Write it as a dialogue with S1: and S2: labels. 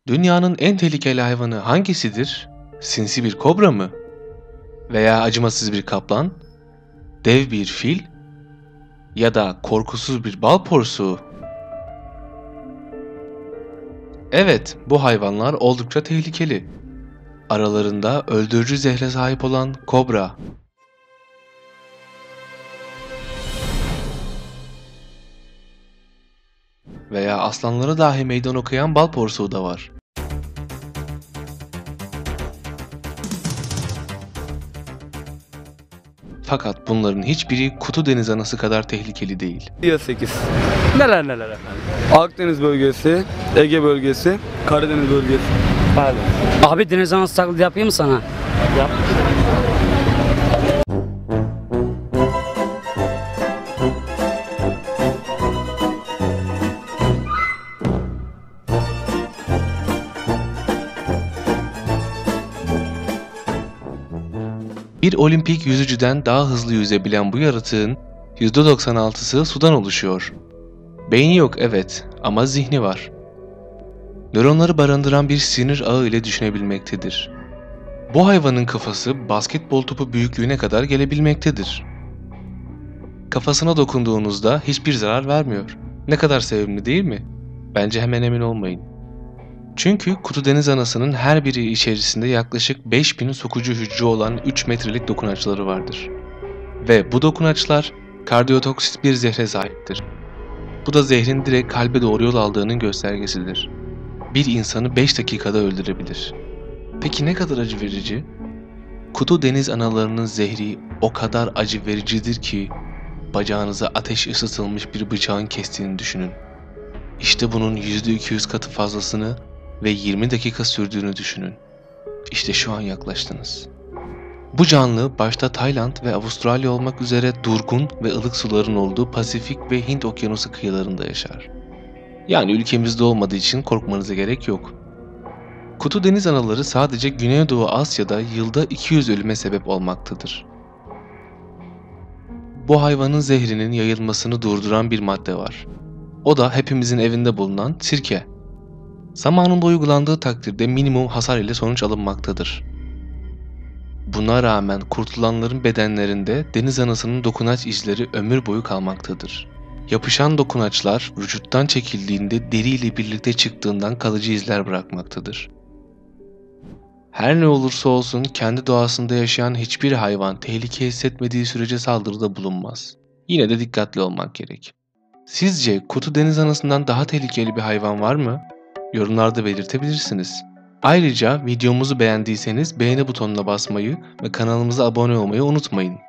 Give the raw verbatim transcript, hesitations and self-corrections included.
S1: Dünyanın en tehlikeli hayvanı hangisidir? Sinsi bir kobra mı? Veya acımasız bir kaplan? Dev bir fil? Ya da korkusuz bir bal porsuğu? Evet, bu hayvanlar oldukça tehlikeli. Aralarında öldürücü zehre sahip olan kobra. Veya aslanlara dahi meydan okuyan bal porsuğu da var. Fakat bunların hiçbiri kutu deniz anası kadar tehlikeli değil.
S2: sekiz. Neler neler efendim? Akdeniz bölgesi, Ege bölgesi, Karadeniz bölgesi. Pardon.
S3: Abi deniz anası taklidi yapayım mı sana?
S2: Yap.
S1: Bir olimpik yüzücüden daha hızlı yüzebilen bu yaratığın yüzde doksan altısı sudan oluşuyor. Beyni yok evet ama zihni var. Nöronları barındıran bir sinir ağı ile düşünebilmektedir. Bu hayvanın kafası basketbol topu büyüklüğüne kadar gelebilmektedir. Kafasına dokunduğunuzda hiçbir zarar vermiyor. Ne kadar sevimli değil mi? Bence hemen emin olmayın. Çünkü kutu deniz anasının her biri içerisinde yaklaşık beş bin sokucu hücre olan üç metrelik dokunaçları vardır. Ve bu dokunaçlar kardiyotoksit bir zehre sahiptir. Bu da zehrin direkt kalbe doğru yol aldığının göstergesidir. Bir insanı beş dakikada öldürebilir. Peki ne kadar acı verici? Kutu deniz analarının zehri o kadar acı vericidir ki bacağınıza ateş ısıtılmış bir bıçağın kestiğini düşünün. İşte bunun yüzde iki yüz katı fazlasını ve yirmi dakika sürdüğünü düşünün. İşte şu an yaklaştınız. Bu canlı başta Tayland ve Avustralya olmak üzere durgun ve ılık suların olduğu Pasifik ve Hint okyanusu kıyılarında yaşar. Yani ülkemizde olmadığı için korkmanıza gerek yok. Kutu deniz anaları sadece Güneydoğu Asya'da yılda iki yüz ölüme sebep olmaktadır. Bu hayvanın zehrinin yayılmasını durduran bir madde var. O da hepimizin evinde bulunan sirke. Zamanında uygulandığı takdirde minimum hasar ile sonuç alınmaktadır. Buna rağmen kurtulanların bedenlerinde deniz anasının dokunaç izleri ömür boyu kalmaktadır. Yapışan dokunaçlar vücuttan çekildiğinde deri ile birlikte çıktığından kalıcı izler bırakmaktadır. Her ne olursa olsun kendi doğasında yaşayan hiçbir hayvan tehlike hissetmediği sürece saldırıda bulunmaz. Yine de dikkatli olmak gerek. Sizce kutu deniz anasından daha tehlikeli bir hayvan var mı? Yorumlarda belirtebilirsiniz. Ayrıca videomuzu beğendiyseniz beğeni butonuna basmayı ve kanalımıza abone olmayı unutmayın.